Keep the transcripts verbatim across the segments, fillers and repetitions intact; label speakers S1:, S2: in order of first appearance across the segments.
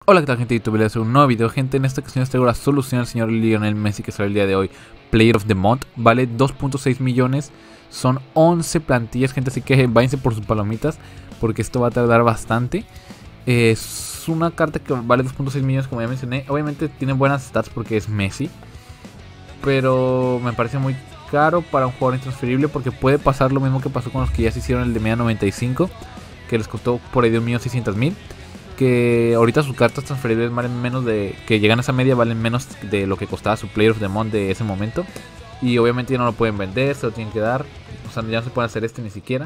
S1: Hola, ¿qué tal, gente de YouTube? Voy a hacer un nuevo video, gente. En esta ocasión les traigo la solución al señor Lionel Messi, que sale el día de hoy. Player of the Month, vale dos punto seis millones. Son once plantillas, gente, así que váyanse por sus palomitas, porque esto va a tardar bastante. Es una carta que vale dos punto seis millones, como ya mencioné. Obviamente tiene buenas stats porque es Messi, pero me parece muy caro para un jugador intransferible, porque puede pasar lo mismo que pasó con los que ya se hicieron el de media noventa y cinco, que les costó por ahí de un millón seiscientos mil. Que ahorita sus cartas transferibles valen menos de, que llegan a esa media, valen menos de lo que costaba su Player of the Month de ese momento. Y obviamente ya no lo pueden vender, se lo tienen que dar. O sea, ya no se puede hacer este ni siquiera.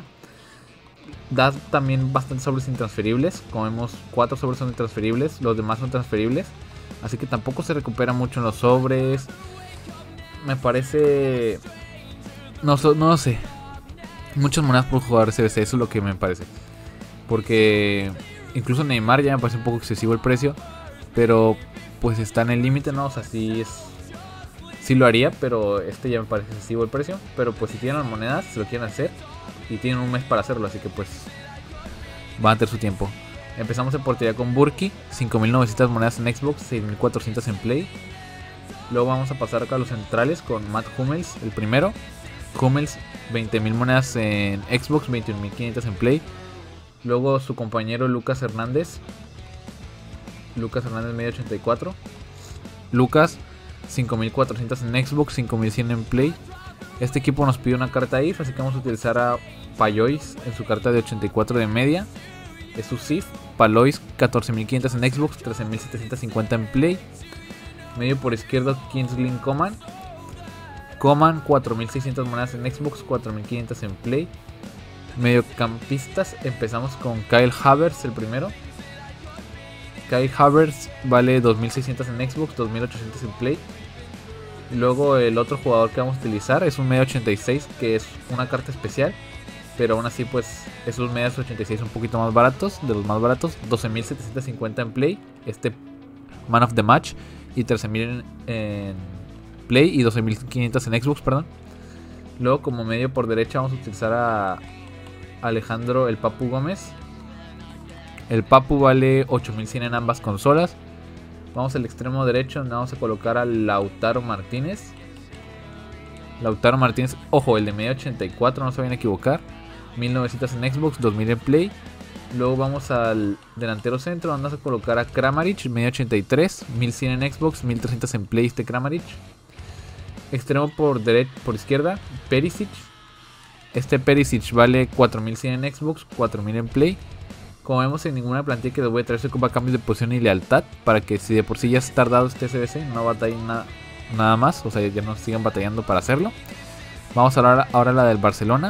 S1: Da también bastantes sobres intransferibles. Como vemos, cuatro sobres son intransferibles, los demás son transferibles. Así que tampoco se recupera mucho en los sobres. Me parece... No, no lo sé. Muchas monedas por jugador C B C, eso es lo que me parece. Porque... incluso Neymar ya me parece un poco excesivo el precio, pero pues está en el límite, ¿no? O sea, sí es, sí lo haría, pero este ya me parece excesivo el precio. Pero pues si tienen las monedas, se lo quieren hacer y tienen un mes para hacerlo, así que pues van a tener su tiempo. Empezamos en portería con Burki, cinco mil novecientas monedas en Xbox, seis mil cuatrocientas en Play. Luego vamos a pasar acá a los centrales con Matt Hummels, el primero. Hummels, veinte mil monedas en Xbox, veintiún mil quinientas en Play. Luego su compañero Lucas Hernández. Lucas Hernández medio ochenta y cuatro. Lucas, cinco mil cuatrocientos en Xbox, cinco mil cien en Play. Este equipo nos pide una carta I F, así que vamos a utilizar a Payois en su carta de ochenta y cuatro de media. Es su C I F. Palois, catorce mil quinientos en Xbox, trece mil setecientos cincuenta en Play. Medio por izquierdo, Kingsley Coman. Coman, cuatro mil seiscientas monedas en Xbox, cuatro mil quinientas en Play. Mediocampistas, empezamos con Kyle Havertz, el primero. Kyle Havertz vale dos mil seiscientos en Xbox, dos mil ochocientos en Play. Luego el otro jugador que vamos a utilizar es un media ochenta y seis, que es una carta especial, pero aún así pues esos medias ochenta y seis son un poquito más baratos, de los más baratos. Doce mil setecientos cincuenta en Play, este Man of the Match, y trece mil en, en Play y doce mil quinientos en Xbox, perdón. Luego como medio por derecha vamos a utilizar a Alejandro el Papu Gómez. El Papu vale ocho mil cien en ambas consolas. Vamos al extremo derecho, donde vamos a colocar a Lautaro Martínez. Lautaro Martínez, ojo, el de media ochenta y cuatro, no se vayan a equivocar. mil novecientos en Xbox, dos mil en Play. Luego vamos al delantero centro, donde vamos a colocar a Kramaric, media ochenta y tres, mil cien en Xbox, mil trescientos en Play este Kramaric. Extremo por derecha, por izquierda, Perisic. Este Perisic vale cuatro mil cien en Xbox, cuatro mil en Play. Como vemos, en ninguna plantilla que les voy a traer se ocupa cambios de posición y lealtad, para que si de por sí ya es tardado este C B C, no batallen na nada más, o sea, ya no sigan batallando para hacerlo. Vamos a hablar ahora la del Barcelona.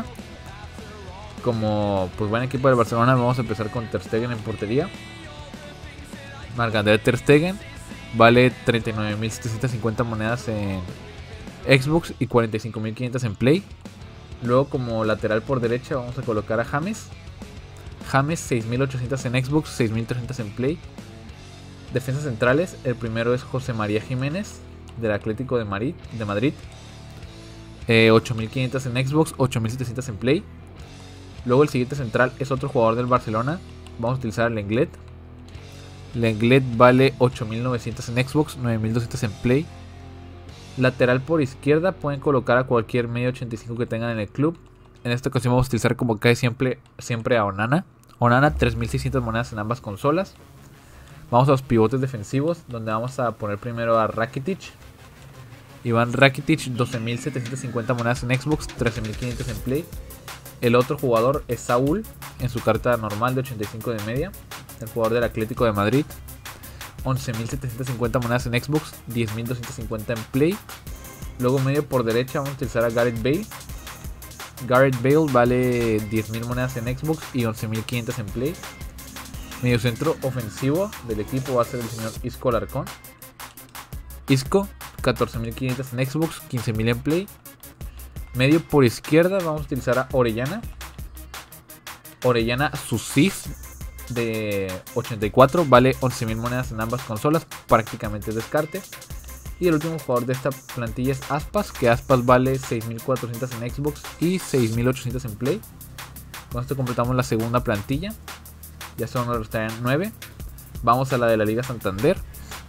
S1: Como pues buen equipo del Barcelona, vamos a empezar con Ter Stegen en portería. Marc-André Ter Stegen vale treinta y nueve mil setecientos cincuenta monedas en Xbox y cuarenta y cinco mil quinientos en Play. Luego como lateral por derecha vamos a colocar a James. James, seis mil ochocientos en Xbox, seis mil trescientos en Play. Defensas centrales, el primero es José María Jiménez, del Atlético de Madrid, de Madrid. Eh, ocho mil quinientos en Xbox, ocho mil setecientos en Play. Luego el siguiente central es otro jugador del Barcelona. Vamos a utilizar a Lenglet. Lenglet vale ocho mil novecientos en Xbox, nueve mil doscientos en Play. Lateral por izquierda pueden colocar a cualquier medio ochenta y cinco que tengan en el club. En esta ocasión vamos a utilizar como cae siempre, siempre a Onana. Onana, tres mil seiscientas monedas en ambas consolas. Vamos a los pivotes defensivos, donde vamos a poner primero a Rakitic. Iván Rakitic, doce mil setecientos cincuenta monedas en Xbox, trece mil quinientos en Play. El otro jugador es Saúl, en su carta normal de ochenta y cinco de media. El jugador del Atlético de Madrid. once mil setecientos cincuenta monedas en Xbox, diez mil doscientos cincuenta en Play. Luego medio por derecha vamos a utilizar a Gareth Bale. Gareth Bale vale diez mil monedas en Xbox y once mil quinientos en Play. Medio centro ofensivo del equipo va a ser el señor Isco Alarcón. Isco, catorce mil quinientos en Xbox, quince mil en Play. Medio por izquierda vamos a utilizar a Orellana. Orellana, su C I F de ochenta y cuatro, vale once mil monedas en ambas consolas, prácticamente descarte. Y el último jugador de esta plantilla es Aspas, que Aspas vale seis mil cuatrocientos en Xbox y seis mil ochocientos en Play. Con esto completamos la segunda plantilla. Ya solo nos restarían nueve. Vamos a la de la Liga Santander.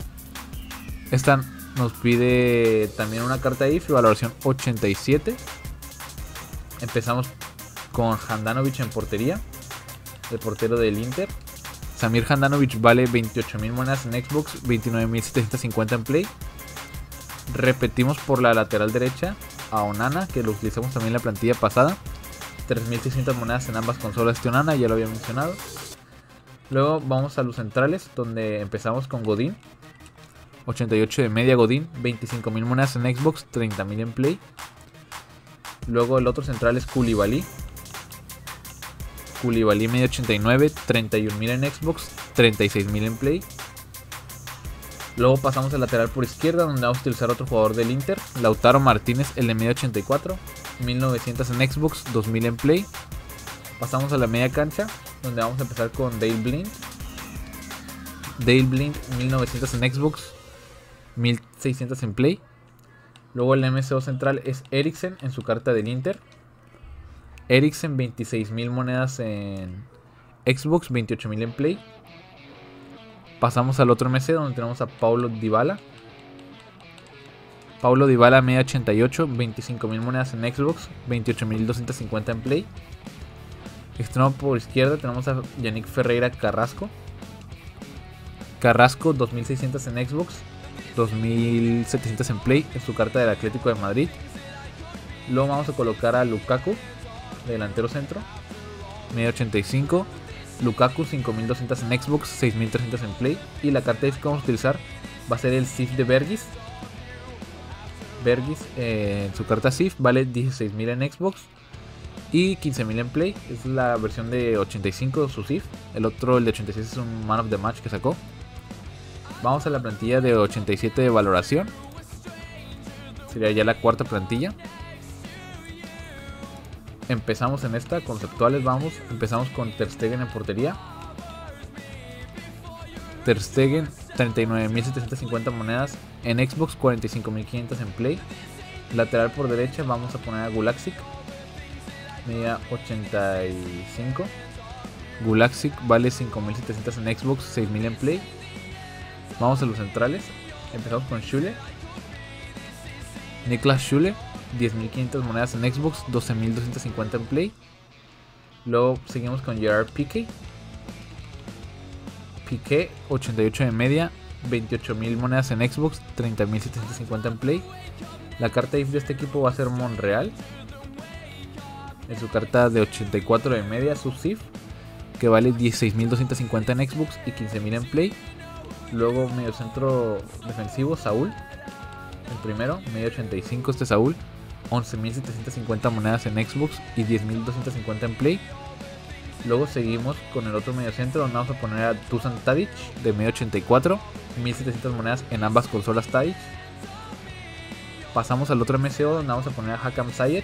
S1: Esta nos pide también una carta I F y valoración ochenta y siete. Empezamos con Handanovic en portería, el portero del Inter. Samir Handanovic vale veintiocho mil monedas en Xbox, veintinueve mil setecientos cincuenta en Play. Repetimos por la lateral derecha a Onana, que lo utilizamos también en la plantilla pasada. tres mil seiscientas monedas en ambas consolas de Onana, ya lo había mencionado. Luego vamos a los centrales, donde empezamos con Godín. ochenta y ocho de media Godín, veinticinco mil monedas en Xbox, treinta mil en Play. Luego el otro central es Koulibaly. Koulibaly media ochenta y nueve, treinta y un mil en Xbox, treinta y seis mil en Play. Luego pasamos al lateral por izquierda, donde vamos a utilizar otro jugador del Inter, Lautaro Martínez, el de media ochenta y cuatro, mil novecientos en Xbox, dos mil en Play. Pasamos a la media cancha, donde vamos a empezar con Dale Blind. Dale Blind, mil novecientos en Xbox, mil seiscientos en Play. Luego el M C O central es Eriksen en su carta del Inter. Eriksen, veintiséis mil monedas en Xbox, veintiocho mil en Play. Pasamos al otro M C donde tenemos a Paulo Dybala. Paulo Dybala, media ochenta y ocho, veinticinco mil monedas en Xbox, veintiocho mil doscientos cincuenta en Play. Extremo por izquierda tenemos a Yannick Ferreira Carrasco. Carrasco, dos mil seiscientos en Xbox, dos mil setecientos en Play, en su carta del Atlético de Madrid. Luego vamos a colocar a Lukaku, delantero centro, media ochenta y cinco. Lukaku, cinco mil doscientos en Xbox, seis mil trescientos en Play. Y la carta que vamos a utilizar va a ser el S I F de Bergis. Bergis, eh, en su carta S I F, vale dieciséis mil en Xbox y quince mil en Play. Es la versión de ochenta y cinco de su S I F. El otro, el de ochenta y seis, es un Man of the Match que sacó. Vamos a la plantilla de ochenta y siete de valoración. Sería ya la cuarta plantilla. Empezamos en esta, conceptuales vamos. Empezamos con Ter Stegen en portería. Ter Stegen, treinta y nueve mil setecientos cincuenta monedas en Xbox, cuarenta y cinco mil quinientos en Play. Lateral por derecha vamos a poner a Gulaksic, media ochenta y cinco. Gulaksic vale cinco mil setecientos en Xbox, seis mil en Play. Vamos a los centrales. Empezamos con Schüle. Niklas Schüle, diez mil quinientas monedas en Xbox, doce mil doscientos cincuenta en Play. Luego seguimos con Gerard Piqué. Piqué, ochenta y ocho de media, veintiocho mil monedas en Xbox, treinta mil setecientos cincuenta en Play. La carta I F de este equipo va a ser Monreal. En su carta de ochenta y cuatro de media, su S I F, que vale dieciséis mil doscientos cincuenta en Xbox y quince mil en Play. Luego medio centro defensivo, Saúl. El primero, medio ochenta y cinco este Saúl, once mil setecientos cincuenta monedas en Xbox y diez mil doscientos cincuenta en Play. Luego seguimos con el otro medio centro, donde vamos a poner a Dusan Tadic de medio ochenta y cuatro, mil setecientas monedas en ambas consolas Tadic. Pasamos al otro M C O, donde vamos a poner a Hakan Ziyech.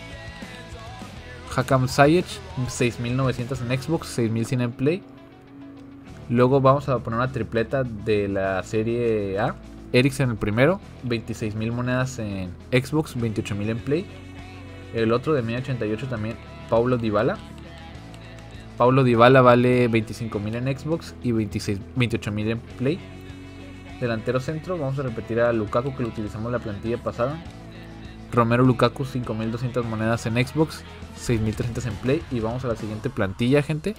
S1: Hakan Ziyech, seis mil novecientos en Xbox, seis mil cien en Play. Luego vamos a poner una tripleta de la serie A. Eriksen el primero, veintiséis mil monedas en Xbox, veintiocho mil en Play. El otro de media ochenta y ocho también, Paulo Dybala. Paulo Dybala vale veinticinco mil en Xbox y veintiséis, veintiocho mil en Play. Delantero centro, vamos a repetir a Lukaku, que lo utilizamos en la plantilla pasada. Romelu Lukaku, cinco mil doscientas monedas en Xbox, seis mil trescientos en Play. Y vamos a la siguiente plantilla, gente.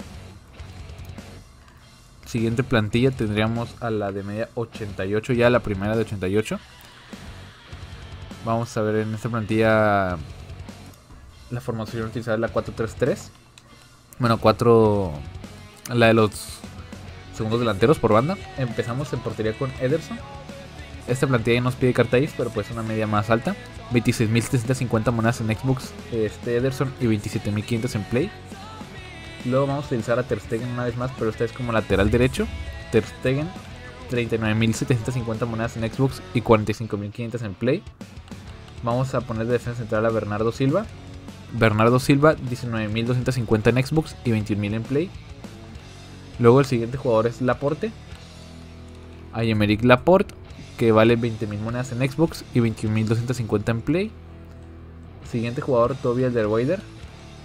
S1: Siguiente plantilla tendríamos a la de media ochenta y ocho, ya la primera de ochenta y ocho. Vamos a ver en esta plantilla la formación utilizada es la cuatro tres tres. Bueno, cuatro, la de los segundos delanteros por banda. Empezamos en portería con Ederson. Esta plantilla ya nos pide carta I F, pero pues una media más alta. veintiséis mil setecientos cincuenta monedas en Xbox este Ederson y veintisiete mil quinientos en Play. Luego vamos a utilizar a Ter Stegen una vez más, pero esta es como lateral derecho. Ter Stegen, treinta y nueve mil setecientos cincuenta monedas en Xbox y cuarenta y cinco mil quinientos en Play. Vamos a poner de defensa central a Bernardo Silva. Bernardo Silva, diecinueve mil doscientos cincuenta en Xbox y veintiún mil en Play. Luego el siguiente jugador es Laporte. Aymeric Laporte, que vale veinte mil monedas en Xbox y veintiún mil doscientos cincuenta en Play. Siguiente jugador, Toby Alderweireld.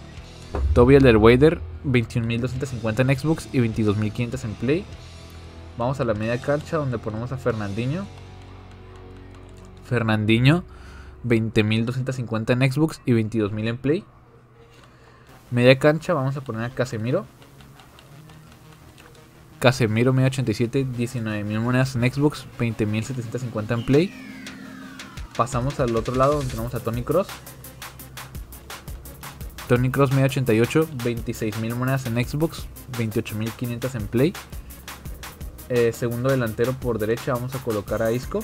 S1: Toby Alderweireld, veintiún mil doscientos cincuenta en Xbox y veintidós mil quinientos en Play. Vamos a la media cancha donde ponemos a Fernandinho. Fernandinho, veinte mil doscientos cincuenta en Xbox y veintidós mil en Play. Media cancha vamos a poner a Casemiro. Casemiro media ochenta y siete, diecinueve mil monedas en Xbox, veinte mil setecientos cincuenta en Play. Pasamos al otro lado donde tenemos a Toni Kroos. Toni Kroos media ochenta y ocho, veintiséis mil monedas en Xbox, veintiocho mil quinientos en Play. Eh, segundo delantero por derecha vamos a colocar a Isco.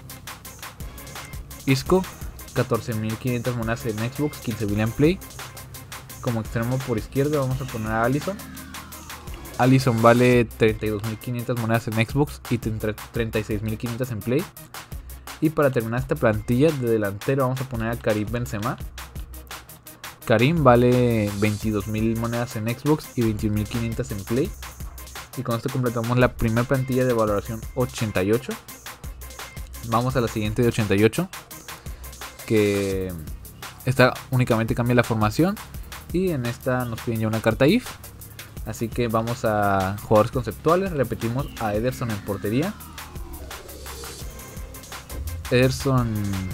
S1: Isco, catorce mil quinientas monedas en Xbox, quince mil en Play. Como extremo por izquierda vamos a poner a Alisson. Alisson vale treinta y dos mil quinientas monedas en Xbox y treinta y seis mil quinientas en Play. Y para terminar esta plantilla de delantero vamos a poner a Karim Benzema. Karim vale veintidós mil monedas en Xbox y veintiún mil quinientas en Play. Y con esto completamos la primera plantilla de valoración ochenta y ocho. Vamos a la siguiente de ochenta y ocho, que esta únicamente cambia la formación. Y en esta nos piden ya una carta I F. Así que vamos a jugadores conceptuales. Repetimos a Ederson en portería. Ederson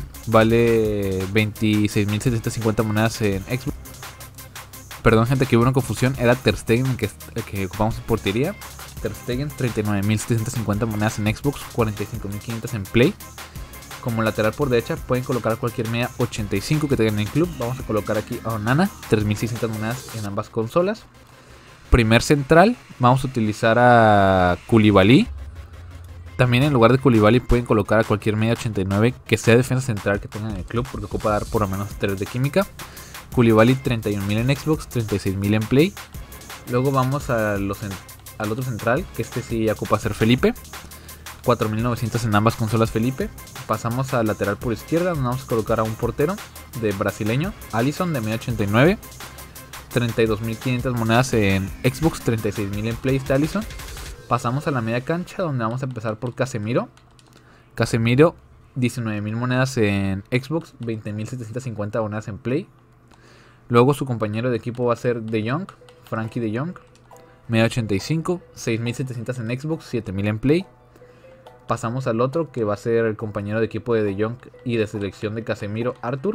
S1: vale veintiséis mil setecientos cincuenta monedas en Xbox. Perdón, gente, que hubo una confusión. Era Ter Stegen el que, el que ocupamos en portería. Ter Stegen, treinta y nueve mil setecientos cincuenta monedas en Xbox, cuarenta y cinco mil quinientos en Play. Como lateral por derecha pueden colocar cualquier media ochenta y cinco que tengan en el club. Vamos a colocar aquí a Onana, tres mil seiscientas monedas en ambas consolas. Primer central, vamos a utilizar a Koulibaly. También en lugar de Koulibaly pueden colocar a cualquier media ochenta y nueve que sea defensa central que tengan en el club, porque ocupa dar por lo menos tres de química. Koulibaly, treinta y un mil en Xbox, treinta y seis mil en Play. Luego vamos a los, al otro central, que este sí ocupa ser Felipe, cuatro mil novecientos en ambas consolas Felipe. Pasamos al lateral por izquierda, donde vamos a colocar a un portero de brasileño, Alisson, de media ochenta y nueve, treinta y dos mil quinientas monedas en Xbox, treinta y seis mil en Play está Alisson. Pasamos a la media cancha, donde vamos a empezar por Casemiro. Casemiro, diecinueve mil monedas en Xbox, veinte mil setecientos cincuenta monedas en Play. Luego su compañero de equipo va a ser De Jong, Frankie De Jong, media ochenta y cinco, seis mil setecientos en Xbox, siete mil en Play. Pasamos al otro, que va a ser el compañero de equipo de De Jong y de selección de Casemiro, Arthur.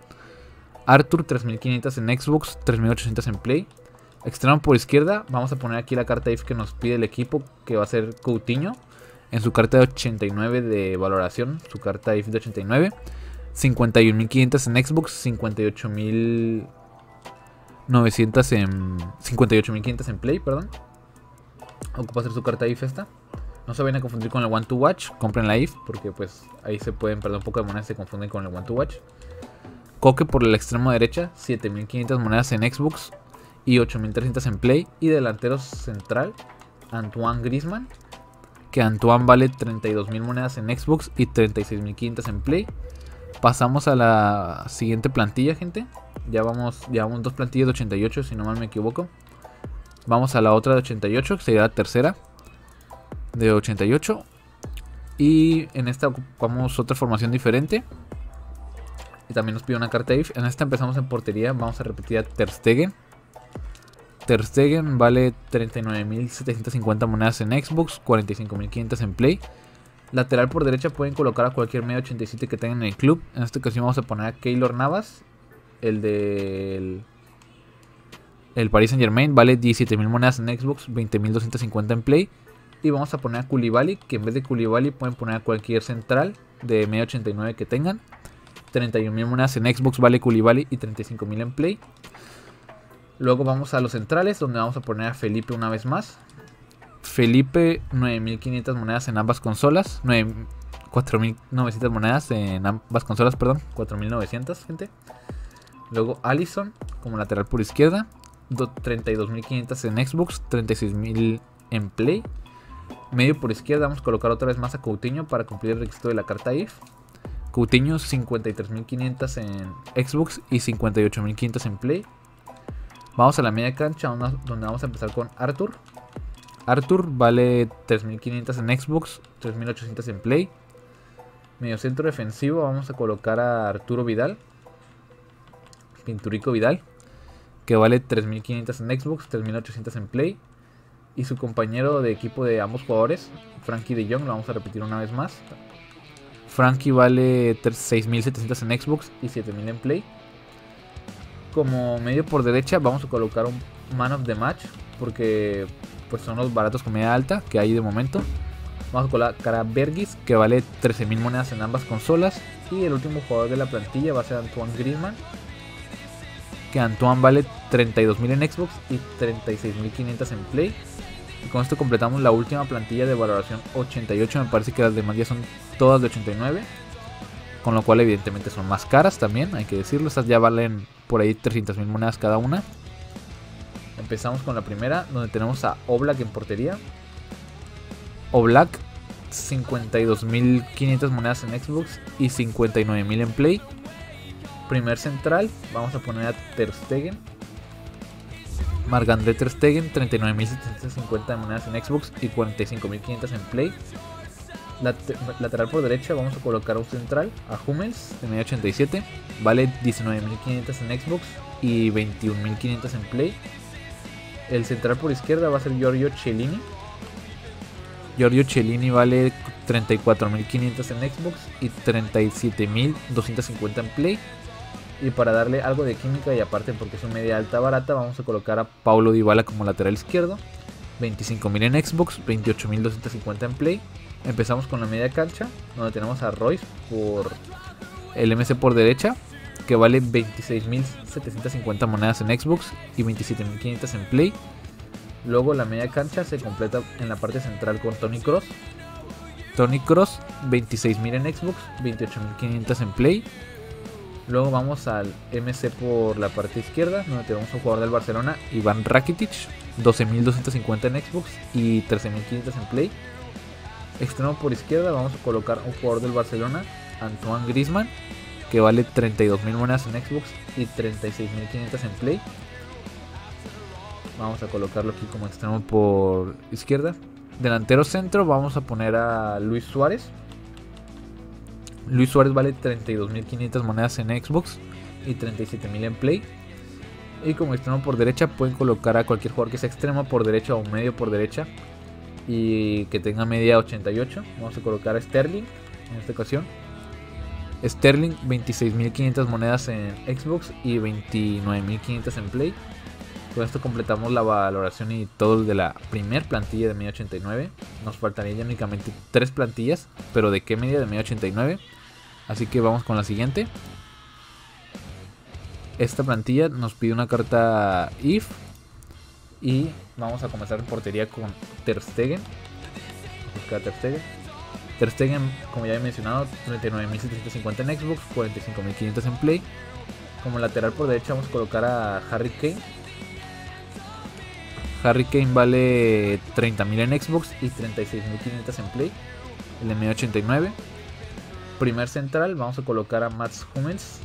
S1: Arthur, tres mil quinientos en Xbox, tres mil ochocientos en Play. Extremo por izquierda, vamos a poner aquí la carta I F que nos pide el equipo, que va a ser Coutinho. En su carta de ochenta y nueve de valoración, su carta I F de ochenta y nueve. cincuenta y un mil quinientos en Xbox, cincuenta y ocho mil novecientos en... cincuenta y ocho mil quinientos en Play, perdón. Ocupa hacer su carta I F esta. No se vayan a confundir con el One to Watch, compren la I F, porque pues ahí se pueden perder un poco de monedas, se confunden con el One to Watch. Coque por el extremo derecha, siete mil quinientas monedas en Xbox y ocho mil trescientos en Play. Y delantero central, Antoine Griezmann, que Antoine vale treinta y dos mil monedas en Xbox y treinta y seis mil quinientas en Play. Pasamos a la siguiente plantilla, gente. Ya vamos, ya vamos dos plantillas de ochenta y ocho, si no mal me equivoco. Vamos a la otra de ochenta y ocho, que sería la tercera de ochenta y ocho. Y en esta ocupamos otra formación diferente. Y también nos pide una carta I F. En esta empezamos en portería. Vamos a repetir a Ter Stegen. Ter Stegen vale treinta y nueve mil setecientos cincuenta monedas en Xbox, cuarenta y cinco mil quinientos en Play. Lateral por derecha pueden colocar a cualquier media ochenta y siete que tengan en el club. En esta ocasión vamos a poner a Keylor Navas, el del el Paris Saint Germain, vale diecisiete mil monedas en Xbox, veinte mil doscientos cincuenta en Play. Y vamos a poner a Koulibaly, que en vez de Koulibaly pueden poner a cualquier central de media ochenta y nueve que tengan. treinta y un mil monedas en Xbox vale Koulibaly y treinta y cinco mil en Play. Luego vamos a los centrales, donde vamos a poner a Felipe una vez más. Felipe, nueve mil quinientas monedas en ambas consolas. cuatro mil novecientas monedas en ambas consolas, perdón. cuatro mil novecientas, gente. Luego Alisson como lateral por izquierda. treinta y dos mil quinientas en Xbox, treinta y seis mil en Play. Medio por izquierda vamos a colocar otra vez más a Coutinho para cumplir el requisito de la carta I F. Coutinho, cincuenta y tres mil quinientas en Xbox y cincuenta y ocho mil quinientos en Play. Vamos a la media cancha, donde vamos a empezar con Arthur. Arthur vale tres mil quinientas en Xbox, tres mil ochocientos en Play. Medio centro defensivo vamos a colocar a Arturo Vidal, Pinturico Vidal, que vale tres mil quinientos en Xbox, tres mil ochocientos en Play. y su compañero de equipo de ambos jugadores, Frankie de Jong, lo vamos a repetir una vez más. Frankie vale seis mil setecientos en Xbox y siete mil en Play. Como medio por derecha vamos a colocar un Man of the Match, porque pues son los baratos con media alta que hay de momento. Vamos a colocar a Bergis, que vale trece mil monedas en ambas consolas. Y el último jugador de la plantilla va a ser Antoine Griezmann, que Antoine vale treinta y dos mil en Xbox y treinta y seis mil quinientos en Play. Y con esto completamos la última plantilla de valoración ochenta y ocho. Me parece que las demás ya son todas de ochenta y nueve, con lo cual evidentemente son más caras también, hay que decirlo. Estas ya valen por ahí trescientas mil monedas cada una. Empezamos con la primera, donde tenemos a Oblak en portería. Oblak, cincuenta y dos mil quinientas monedas en Xbox y cincuenta y nueve mil en Play. Primer central, vamos a poner a Ter Stegen. Marc-André Ter Stegen, treinta y nueve mil setecientos cincuenta monedas en Xbox y cuarenta y cinco mil quinientas en Play. Late lateral por derecha vamos a colocar a un central, a Hummels, de media ochenta y siete. Vale diecinueve mil quinientos en Xbox y veintiún mil quinientos en Play. El central por izquierda va a ser Giorgio Chiellini. Giorgio Chiellini vale treinta y cuatro mil quinientos en Xbox y treinta y siete mil doscientos cincuenta en Play. Y para darle algo de química y aparte porque es una media alta barata, vamos a colocar a Paulo Dybala como lateral izquierdo. veinticinco mil en Xbox, veintiocho mil doscientos cincuenta en Play. Empezamos con la media cancha, donde tenemos a Royce por el M C por derecha, que vale veintiséis mil setecientos cincuenta monedas en Xbox y veintisiete mil quinientos en Play. Luego la media cancha se completa en la parte central con Toni Kroos. Toni Kroos, veintiséis mil en Xbox, veintiocho mil quinientos en Play. Luego vamos al M C por la parte izquierda, donde tenemos un jugador del Barcelona, Iván Rakitic, doce mil doscientos cincuenta en Xbox y trece mil quinientos en Play. Extremo por izquierda vamos a colocar un jugador del Barcelona, Antoine Griezmann, que vale treinta y dos mil monedas en Xbox y treinta y seis mil quinientos en Play. Vamos a colocarlo aquí como extremo por izquierda. Delantero centro vamos a poner a Luis Suárez. Luis Suárez vale treinta y dos mil quinientas monedas en Xbox y treinta y siete mil en Play. Y como extremo por derecha pueden colocar a cualquier jugador que sea extremo por derecha o medio por derecha y que tenga media ochenta y ocho. Vamos a colocar a Sterling en esta ocasión. Sterling, veintiséis mil quinientas monedas en Xbox y veintinueve mil quinientas en Play. Con esto completamos la valoración y todo de la primer plantilla de media ochenta y nueve. Nos faltarían ya únicamente tres plantillas, pero ¿de qué media? De media ochenta y nueve. Así que vamos con la siguiente. Esta plantilla nos pide una carta I F. Y vamos a comenzar en portería con Ter Stegen. Buscar Ter Stegen. Ter Stegen, como ya he mencionado, treinta y nueve mil setecientos cincuenta en Xbox, cuarenta y cinco mil quinientos en Play. Como lateral por derecha vamos a colocar a Harry Kane. Harry Kane vale treinta mil en Xbox y treinta y seis mil quinientos en Play. El M ochenta y nueve. Primer central vamos a colocar a Mats Hummels.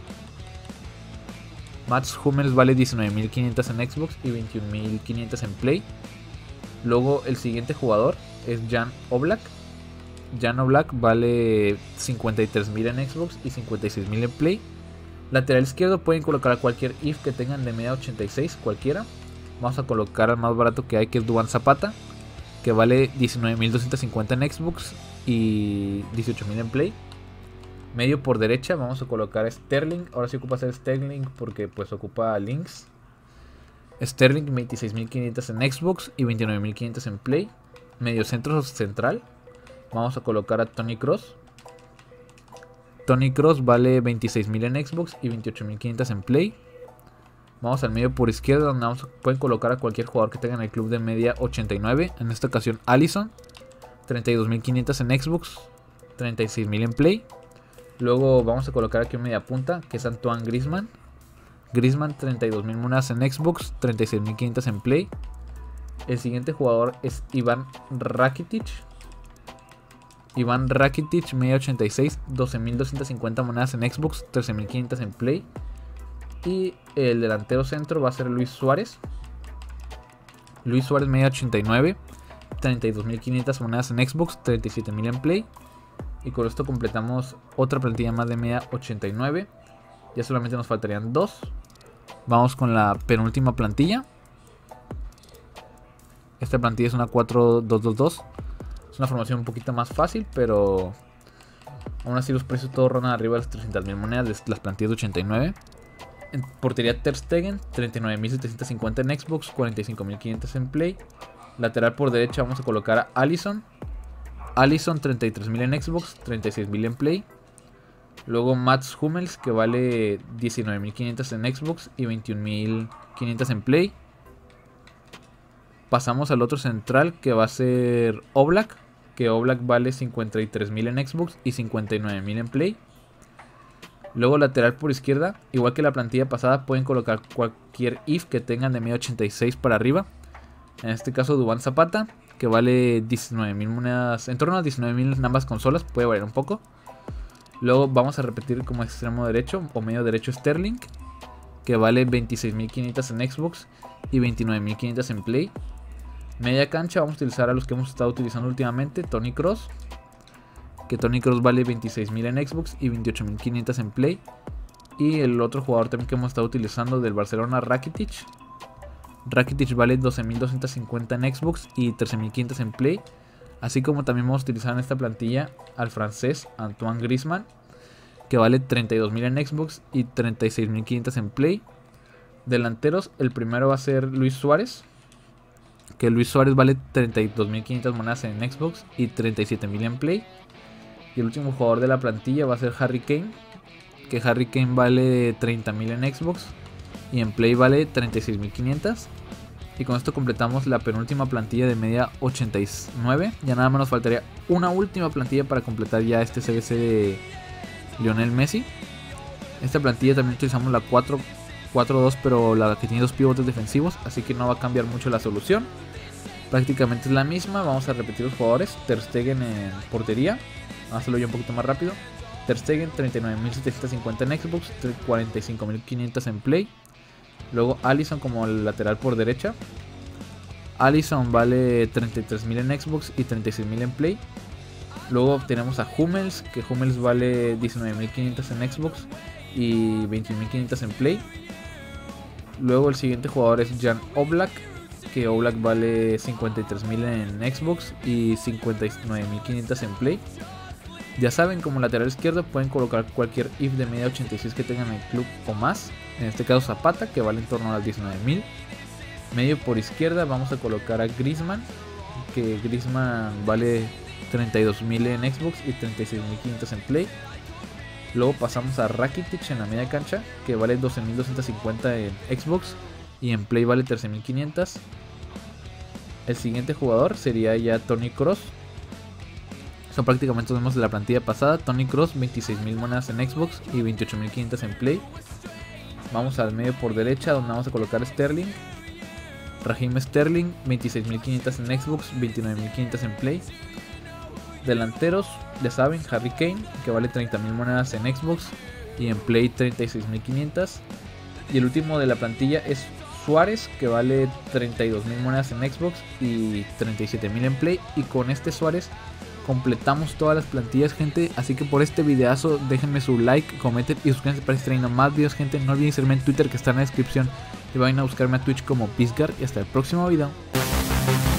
S1: Mats Hummels vale diecinueve mil quinientos en Xbox y veintiún mil quinientos en Play. Luego el siguiente jugador es Jan Oblak. Jan Oblak vale cincuenta y tres mil en Xbox y cincuenta y seis mil en Play. Lateral izquierdo pueden colocar a cualquier I F que tengan de media ochenta y seis, cualquiera. Vamos a colocar al más barato que hay, que es Duván Zapata, que vale diecinueve mil doscientos cincuenta en Xbox y dieciocho mil en Play. Medio por derecha vamos a colocar a Sterling. Ahora sí ocupa ser Sterling porque pues ocupa links. Sterling, veintiséis mil quinientos en Xbox y veintinueve mil quinientos en Play. Medio centro central vamos a colocar a Toni Kroos. Toni Kroos vale veintiséis mil en Xbox y veintiocho mil quinientos en Play. Vamos al medio por izquierda, donde vamos, pueden colocar a cualquier jugador que tenga en el club de media ochenta y nueve. En esta ocasión Alisson, treinta y dos mil quinientos en Xbox, treinta y seis mil en Play. Luego vamos a colocar aquí un media punta, que es Antoine Griezmann. Griezmann, treinta y dos mil monedas en Xbox, treinta y seis mil quinientos en Play. El siguiente jugador es Iván Rakitic. Iván Rakitic, media ochenta y seis, doce mil doscientos cincuenta monedas en Xbox, trece mil quinientos en Play. Y el delantero centro va a ser Luis Suárez. Luis Suárez, media ochenta y nueve, treinta y dos mil quinientas monedas en Xbox, treinta y siete mil en Play. Y con esto completamos otra plantilla más de media ochenta y nueve. Ya solamente nos faltarían dos. Vamos con la penúltima plantilla. Esta plantilla es una cuatro dos dos dos. Es una formación un poquito más fácil, pero aún así los precios todos rondan arriba de las trescientas mil monedas, las plantillas de ochenta y nueve. En portería Ter Stegen, treinta y nueve mil setecientos cincuenta en Xbox, cuarenta y cinco mil quinientos en Play. Lateral por derecha vamos a colocar a Alisson. Alisson treinta y tres mil en Xbox, treinta y seis mil en Play. Luego Mats Hummels, que vale diecinueve mil quinientos en Xbox y veintiún mil quinientos en Play. Pasamos al otro central, que va a ser Oblak, que Oblak vale cincuenta y tres mil en Xbox y cincuenta y nueve mil en Play. Luego lateral por izquierda, igual que la plantilla pasada, pueden colocar cualquier if que tengan de media ochenta y seis para arriba. En este caso Duván Zapata, que vale diecinueve mil monedas, en torno a diecinueve mil en ambas consolas, puede variar un poco. Luego vamos a repetir como extremo derecho o medio derecho Sterling, que vale veintiséis mil quinientos en Xbox y veintinueve mil quinientos en Play. Media cancha vamos a utilizar a los que hemos estado utilizando últimamente, Toni Kroos, que Toni Kroos vale veintiséis mil en Xbox y veintiocho mil quinientos en Play. Y el otro jugador también que hemos estado utilizando del Barcelona, Rakitic. Rakitic vale doce mil doscientos cincuenta en Xbox y trece mil quinientos en Play. Así como también vamos a utilizar en esta plantilla al francés Antoine Griezmann, que vale treinta y dos mil en Xbox y treinta y seis mil quinientos en Play. Delanteros, el primero va a ser Luis Suárez, que Luis Suárez vale treinta y dos mil quinientas monedas en Xbox y treinta y siete mil en Play. Y el último jugador de la plantilla va a ser Harry Kane, que Harry Kane vale treinta mil en Xbox y en Play vale treinta y seis mil quinientos. Y con esto completamos la penúltima plantilla de media ochenta y nueve. Ya nada más nos faltaría una última plantilla para completar ya este C B C de Lionel Messi. Esta plantilla también utilizamos la cuatro cuatro dos, pero la que tiene dos pivotes defensivos, así que no va a cambiar mucho la solución. Prácticamente es la misma. Vamos a repetir los jugadores. Ter Stegen en portería. Vamos a hacerlo yo un poquito más rápido. Ter Stegen treinta y nueve mil setecientos cincuenta en Xbox, cuarenta y cinco mil quinientos en Play. Luego Alisson como el lateral por derecha. Alisson vale treinta y tres mil en Xbox y treinta y seis mil en Play. Luego tenemos a Hummels, que Hummels vale diecinueve mil quinientos en Xbox y veintiún mil quinientos en Play. Luego el siguiente jugador es Jan Oblak, que Oblak vale cincuenta y tres mil en Xbox y cincuenta y nueve mil quinientos en Play. Ya saben, como lateral izquierdo pueden colocar cualquier if de media ochenta y seis que tengan en el club o más. En este caso Zapata, que vale en torno a las diecinueve mil. Medio por izquierda vamos a colocar a Griezmann, que Griezmann vale treinta y dos mil en Xbox y treinta y seis mil quinientos en Play. Luego pasamos a Rakitic en la media cancha, que vale doce mil doscientos cincuenta en Xbox y en Play vale trece mil quinientos. El siguiente jugador sería ya Toni Kroos. Son prácticamente los mismos de la plantilla pasada. Toni Kroos, veintiséis mil monedas en Xbox y veintiocho mil quinientos en Play. Vamos al medio por derecha, donde vamos a colocar Sterling. Raheem Sterling, veintiséis mil quinientos en Xbox, veintinueve mil quinientos en Play. Delanteros, ya saben, Harry Kane, que vale treinta mil monedas en Xbox y en Play treinta y seis mil quinientos. Y el último de la plantilla es Suárez, que vale treinta y dos mil monedas en Xbox y treinta y siete mil en Play. Y con este Suárez completamos todas las plantillas, gente. Así que por este videazo déjenme su like, comenten y suscríbanse para estar trayendo más videos, gente. No olviden seguirme en Twitter, que está en la descripción, y vayan a buscarme a Twitch como Pisgar. Y hasta el próximo video.